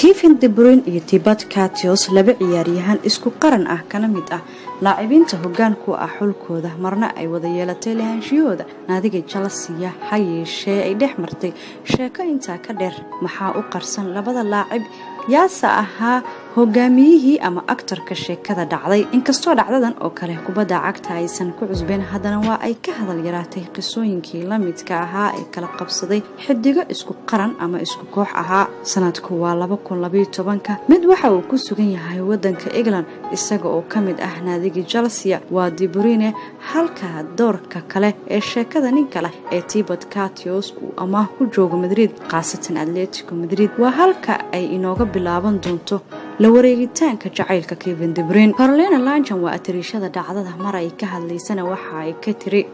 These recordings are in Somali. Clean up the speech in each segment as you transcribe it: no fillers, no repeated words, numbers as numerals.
Kevin De Bruyne iyo Thibaut Courtois laba ciyaaryahan isku qaran ah kana mid ah لاعبينta hoggaanku ah xulkooda marna ay wada yeelatay lahaanshiyooda naadiga Chelsea ha yeeshee ay dhex martay sheeko inta ka dheer maxaa u qarsan labada laacib yaasa ahaa hogaamiyihii ama aktarka sheekada dhacday inkastoo dhacdadan oo kale kubadda cagta aysan ku cusbeen haddana waa ay ka hadal yaraatay qisooyinkii la midka ahaa ee kala qabsaday xidigo isku qaran ama isku koox ahaa sanadku waa 2012 mid waxa uu ku sugan yahay wadanka England isaga oo kamid ah naadiga Chelsea waa De Bruyne halka doorka kale ee sheekada nin kale ee Thibaut Courtois ama ku jooga Madrid qaasatan Atletico Madrid waa halka ay inooga bilaaban doonto la wareegitaanka jacaylka Kevin De Bruyne Caroline Langen waa atirishada dhacdada mar ay ka hadlaysana waxa ay ka tiri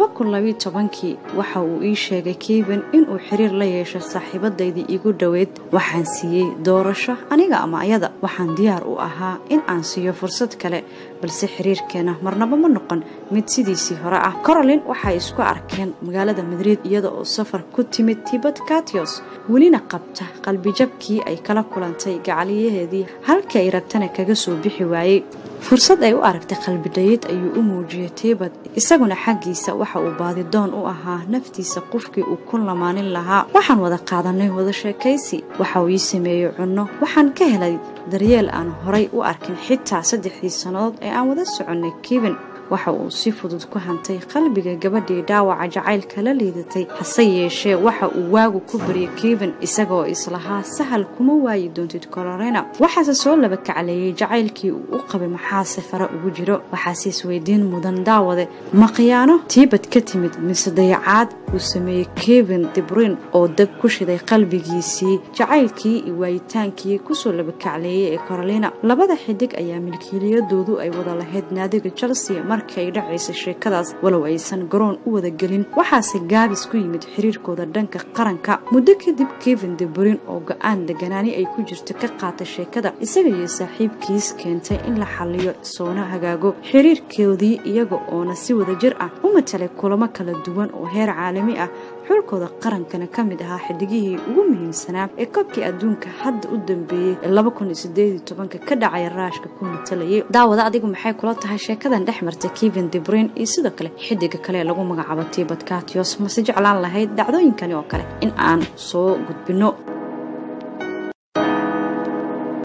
2012kii waxa uu ii sheegay Kevin in uu xiriir la yeesho saaxiibadeedii igu dhaweed waxaan siiyay doorasho aniga ama ayada waxaan diyaar u ahaa in aan siiyo fursad kale balse xiriirkeena marnaba ma noqon mid sidiisii hore ah Caroline waxa ay isku arkeen magaalada Madrid iyada oo safar ku timid Thibaut Courtois welina qabta qalbi jabkii ay kala kulantay gacaliyaheedii halka ay rabtana kaga soo bixi waayay fursad ay u aragtay qalbi dayid ayuu u muujiyay Thibaut isaguna xaqiisa waxa uu baadi doon u ahaa naftiisa qofkii uu ku lamaanin lahaa waxaan wada qaadanay wada sheekaysi waxa uu sameeyay cunno waxaan ka helay daryeel aan horay u arkin xitaa 3 sanadood ee aan wada soconay Kevin waxa uu si fudud ku hantay qalbiga gabadhii dhaawaca jacaylka la liidatay hase yeeshee waxa uu waagu ku bariyay Kevin isagoo islahaa sahal kuma waayi doontid Caroline waxa soo laba kacaleeyay jacaylkii uu u qabay maxaa safara ugu jiro waxa si isweydiin mudan daawade maqyaano Thibaut ka timid mise dayacaad uu sameeyay Kevin De Bruyne oo dab ku shiday qalbigiisii jacaylkii iyo waayitaankii ku soo laba kacaleeyay ee Caroline labada xidig ayaa milkiiliyadoodu ay wada lahayd naadiga Chelsea markay dhacaysay sheekadaas walow aysan garoon u wada gelin waxaase gaabis ku yimid xiriirkooda dhanka qaranka muddo kadib Kevin De Bruyne oo go'aan deganaani ay ku jirto ka qaatay sheekada isaga iyo saaxiibkiis keentay in la xalliyo soona hagaago xiriirkoodii iyaga oo si wada jir ah u matalay kulamo kala duwan oo heer caalami ah xulkooda qarankana kamid ahaa xidigihii ugu muhiimsanaa ee koobkii adduunka hadda u dambeeyay 2018 ka dhacay raashka ku matalayay daawada adigu maxay kula tahay sheekadan dhex martay Kevin De Bruyne iyo sidoo kale xidiga kale lagu magacaabo Thibaut Courtois ma si jeclaan lahayd dhacdooyinkani oo kale in aan soo gudbino